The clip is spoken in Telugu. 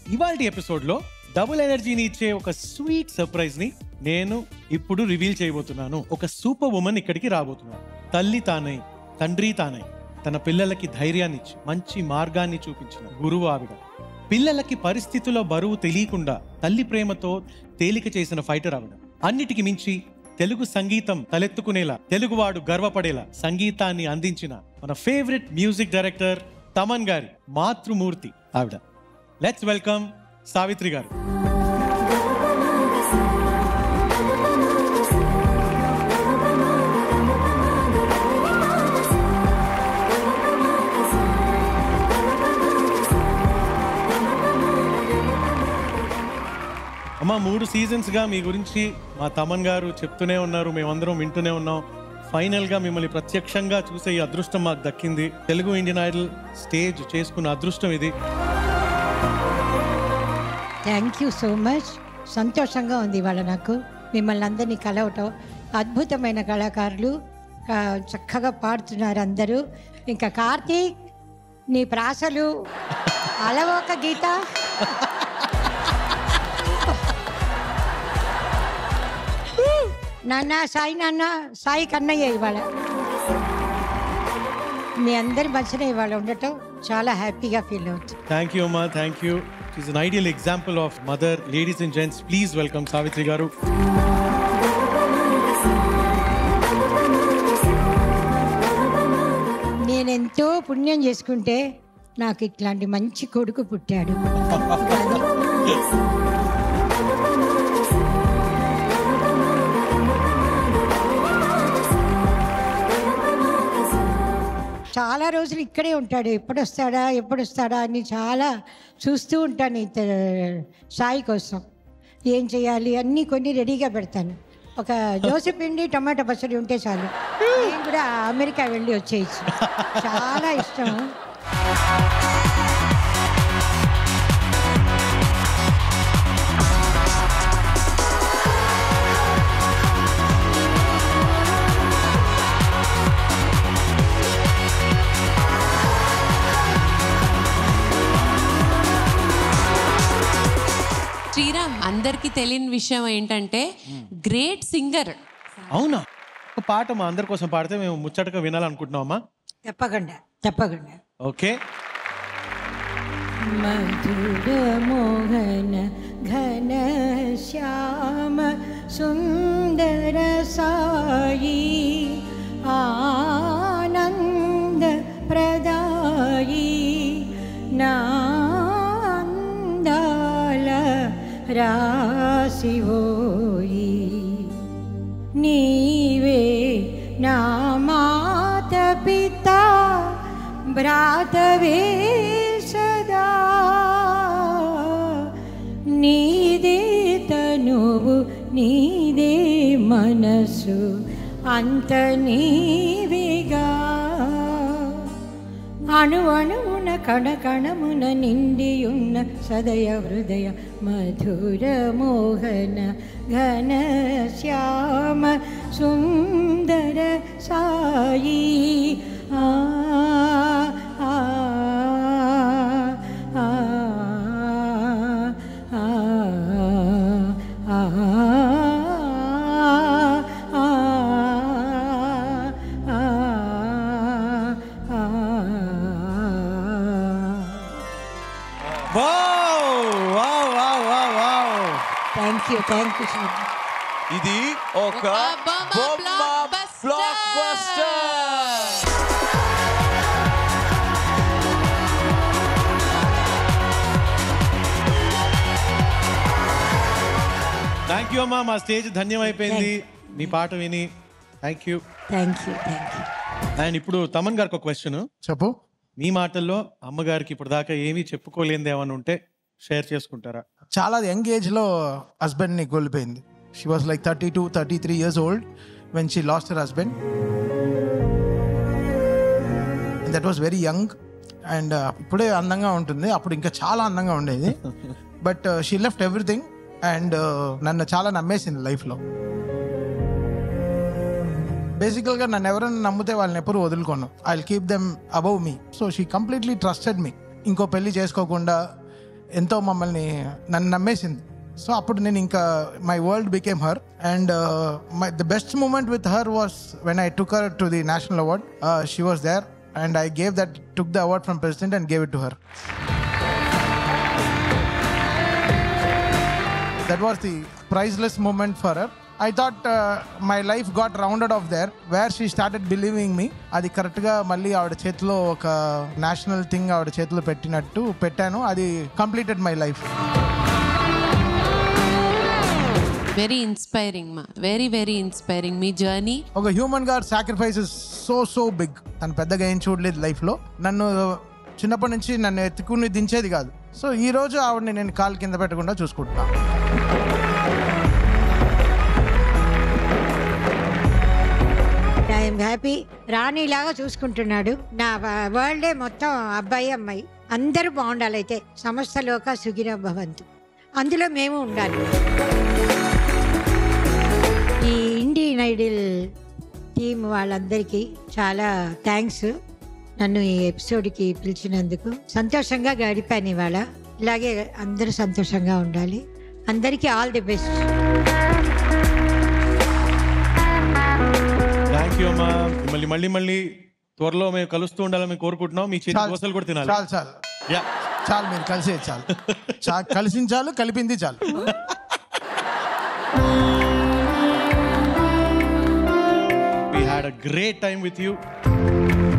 ఇవాల్టి ఎపిసోడ్లో డబుల్ ఎనర్జీని ఇచ్చే ఒక స్వీట్ సర్ప్రైజ్ ని నేను ఇప్పుడు రివీల్ చేయబోతున్నాను. ఒక సూపర్ ఉమెన్ ఇక్కడికి రాబోతున్నాను. తల్లి తానై, తండ్రి తానై, తన పిల్లలకి ధైర్యాన్ని ఇచ్చి మంచి మార్గాన్ని చూపించిన గురువు ఆవిడ. పిల్లలకి పరిస్థితుల బరువు తెలియకుండా తల్లి ప్రేమతో తేలిక చేసిన ఫైటర్ ఆవిడ. అన్నిటికి మించి తెలుగు సంగీతం తలెత్తుకునేలా, తెలుగువాడు గర్వపడేలా సంగీతాన్ని అందించిన మన ఫేవరెట్ మ్యూజిక్ డైరెక్టర్ తమన్ గారి మాతృమూర్తి ఆవిడ. లెట్స్ వెల్కమ్ సావిత్రి గారు. అమ్మ, 3 సీజన్స్గా మీ గురించి మా తమన్ గారు చెప్తూనే ఉన్నారు, మేమందరం వింటూనే ఉన్నాం. ఫైనల్గా మిమ్మల్ని ప్రత్యక్షంగా చూసే ఈ అదృష్టం మాకు దక్కింది. తెలుగు ఇండియన్ ఐడల్ స్టేజ్ చేసుకున్న అదృష్టం ఇది. Thank you so much. సంతోషంగా ఉంది ఇవాళ నాకు మిమ్మల్ని అందరినీ కలవటం. అద్భుతమైన కళాకారులు, చక్కగా పాడుతున్నారు అందరూ. ఇంకా కార్తీక్, నీ ప్రాసలు అలవోక గీత, నాన్న సాయి, నాన్న సాయి కన్నయ్య, ఇవాళ మీ అందరి మధ్యన ఇవాళ ఉండటం చాలా హ్యాపీగా ఫీల్ అవుతుంది. థ్యాంక్ యూ అమ్మా, thank you. It's an ideal example of mother. Ladies and gents, please welcome Savitri garu. నేనెంతో పుణ్యం చేసుకుంటే నాకు ఇట్లాంటి మంచి కొడుకు పుట్టాడు. చాలా రోజులు ఇక్కడే ఉంటాడు. ఎప్పుడు వస్తాడా అని చాలా చూస్తూ ఉంటాను సాయి కోసం. ఏం చేయాలి అన్నీ కొన్ని రెడీగా పెడతాను. ఒక దోశ పిండి టమాటా పచ్చడి ఉంటే చాలు, నేను కూడా అమెరికా వెళ్ళి వచ్చేయచ్చు. చాలా ఇష్టం. శ్రీరామ్, అందరికి తెలియని విషయం ఏంటంటే గ్రేట్ సింగర్. అవునా? ఒక పాట మా అందరి కోసం పాడితే మేము ముచ్చటగా వినాలనుకుంటున్నామమ్మా. తప్పకుండా. ఓకే. మధుర మోహన ఘన శ్యామ సుందర సాయి ఆనంద ప్రదాయి నాందాల రాశివోయి నీవే నా మాత పిత భ్రాతవే సదా నీదే తనువు నీదే మనసు అంత నీవేగా అణు అణువున కణకణమున నిండియున్న సదయ హృదయ మధుర మోహన ఘన శ్యామ సుందర సాయి ఆ ఆ ఆ ఆ థ్యాంక్ యూ. ఇది ఒక బ్లాక్ బస్టర్. థ్యాంక్ యూ అమ్మా, మా స్టేజ్ ధన్యమైపోయింది మీ పాట విని. Thank you. అండ్ ఇప్పుడు తమన్ గారికి ఒక క్వశ్చన్. చెప్పు. మీ మాటల్లో అమ్మగారికి ఇప్పుడు దాకా ఏమీ చెప్పుకోలేనిది ఏమన్నా ఉంటే షేర్ చేసుకుంటారా? చాలా యంగ్ ఏజ్లో హస్బెండ్ని కోల్పోయింది. She was like 32-33 years old when she lost her husband. And that was very young. And ఇప్పుడే అందంగా ఉంటుంది, అప్పుడు ఇంకా చాలా అందంగా ఉండేది. But she left everything and నన్ను చాలా నమ్మేసింది లైఫ్లో. బేసికల్గా నన్ను ఎవరైనా నమ్మితే వాళ్ళని ఎప్పుడు వదులుకోను. I will keep them above me. So she completely trusted me. ఇంకో పెళ్లి చేసుకోకుండా ఎంతో నన్ను నమ్మేసింది. సో అప్పుడు నేను ఇంకా my world became her. And the best moment with her was when I took her to the national award. She was there and I took the award from president and gave it to her. That was the priceless moment for her. I thought my life got rounded off there where she started believing me. అది కరెక్ట్గా మళ్ళీ ఆవిడ చేతిలో ఒక నేషనల్ థింగ్ ఆవిడ చేతిలో పెట్టాను. అది completed my life. Very inspiring మా, వెరీ వెరీ ఇన్స్పైరింగ్ మీ జర్నీ. ఒక హ్యూమన్ గా సాక్రిఫైస్ ఇస్ సో బిగ్. తను పెద్దగా ఏం చూడలేదు లైఫ్లో. నన్ను చిన్నప్పటి నుంచి నన్ను ఎత్తుకుని దించేది కాదు. సో ఈ రోజు ఆవిడని నేను కాలు కింద పెట్టకుండా చూసుకుంటున్నాను. I'm happy. రాణిలాగా చూసుకుంటున్నాడు. నా వరల్డే మొత్తం అబ్బాయి అమ్మాయి అందరూ బాగుండాలి. అయితే సమస్త లోక సుఖినో భవంతు, అందులో మేము ఉండాలి. ఈ ఇండియన్ ఐడల్ టీం వాళ్ళందరికీ చాలా థ్యాంక్స్. నన్ను ఈ ఎపిసోడ్కి పిలిచినందుకు సంతోషంగా గడిపాను ఇవాళ. ఇలాగే అందరూ సంతోషంగా ఉండాలి. అందరికీ all the best. Thank you అమ్మా. మిమ్మల్ని మళ్ళీ త్వరలో మేము కలుస్తూ ఉండాలని మేము కోరుకుంటున్నాం. మీ చేతి దోశలు కూడా తినాలి. చాలు మీరు కలిసే కలిసించాలు, కలిపింది చాలు. We had a great time with you.